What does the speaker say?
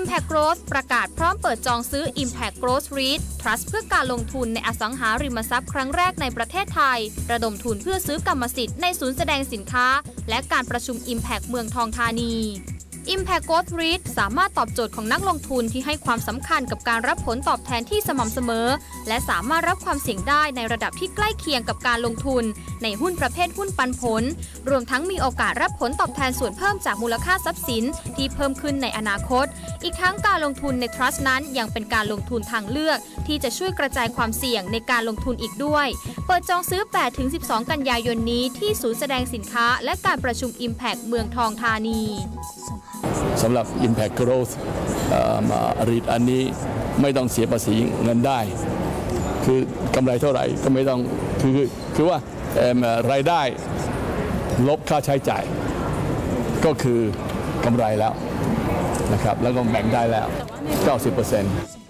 Impact Growth ประกาศพร้อมเปิดจองซื้อ Impact Growth REIT Trust เพื่อการลงทุนในอสังหาริมทรัพย์ครั้งแรกในประเทศไทยระดมทุนเพื่อซื้อกรรมสิทธิ์ในศูนย์แสดงสินค้าและการประชุม Impact เมืองทองธานี Impact Growth REIT สามารถตอบโจทย์ของนักลงทุนที่ให้ความสำคัญกับการรับผลตอบแทนที่สม่ำเสมอและสามารถรับความเสี่ยงได้ในระดับที่ใกล้เคียงกับการลงทุนในหุ้นประเภทหุ้นปันผลรวมทั้งมีโอกาสรับผลตอบแทนส่วนเพิ่มจากมูลค่าทรัพย์สินที่เพิ่มขึ้นในอนาคตอีกทั้งการลงทุนใน Trust นั้นยังเป็นการลงทุนทางเลือกที่จะช่วยกระจายความเสี่ยงในการลงทุนอีกด้วยเปิดจองซื้อ 8-12 กันยายนนี้ที่ศูนย์แสดงสินค้าและการประชุม Impact เมืองทองธานีสำหรับ Impact Growth REIT อันนี้ไม่ต้องเสียภาษีเงินได้คือกำไรเท่าไหร่ก็ไม่ต้องคือว่ารายได้ลบค่าใช้จ่ายก็คือกำไรแล้วนะครับแล้วก็แบ่งได้แล้ว 90%